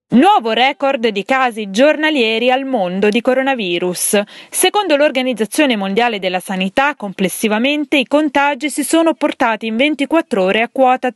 Nuovo record di casi giornalieri al mondo di coronavirus. Secondo l'Organizzazione Mondiale della Sanità, complessivamente i contagi si sono portati in 24 ore a quota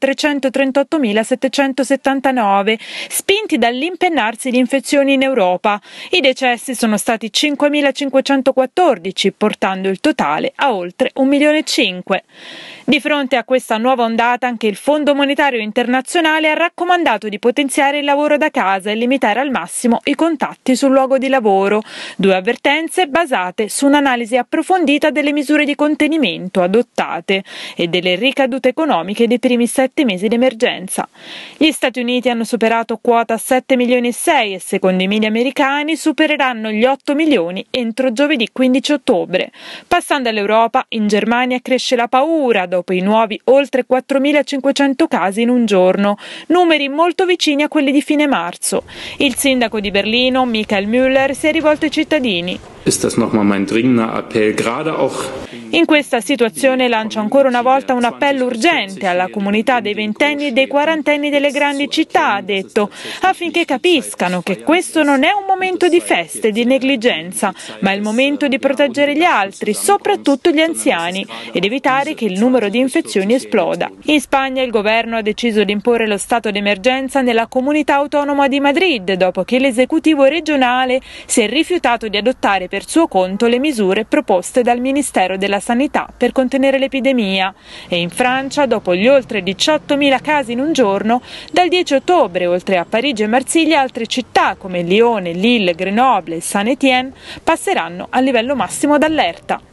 338.779, spinti dall'impennarsi di infezioni in Europa. I decessi sono stati 5.514, portando il totale a oltre 1,5 milioni. Di fronte a questa nuova ondata, anche il Fondo Monetario Internazionale ha raccomandato di potenziare il lavoro da casa e limitare al massimo i contatti sul luogo di lavoro. Due avvertenze basate su un'analisi approfondita delle misure di contenimento adottate e delle ricadute economiche dei primi 7 mesi d'emergenza. Gli Stati Uniti hanno superato quota 7,6 milioni e secondo i media americani supereranno gli 8 milioni entro giovedì 15 ottobre. Passando all'Europa, in Germania cresce la paura dopo i nuovi oltre 4.500 casi in un giorno, numeri molto vicini a quelli di fine marzo. Il sindaco di Berlino, Michael Müller, si è rivolto ai cittadini. In questa situazione lancio ancora una volta un appello urgente alla comunità dei ventenni e dei quarantenni delle grandi città, ha detto, affinché capiscano che questo non è un momento di feste e di negligenza, ma è il momento di proteggere gli altri, soprattutto gli anziani, ed evitare che il numero di infezioni esploda. In Spagna il governo ha deciso di imporre lo stato d'emergenza nella comunità autonoma di Madrid, dopo che l'esecutivo regionale si è rifiutato di adottare per suo conto le misure proposte dal Ministero della Sanità per contenere l'epidemia. E in Francia, dopo gli oltre 18.000 casi in un giorno, dal 10 ottobre, oltre a Parigi e Marsiglia, altre città come Lione, Lille, Grenoble e Saint-Étienne passeranno al livello massimo d'allerta.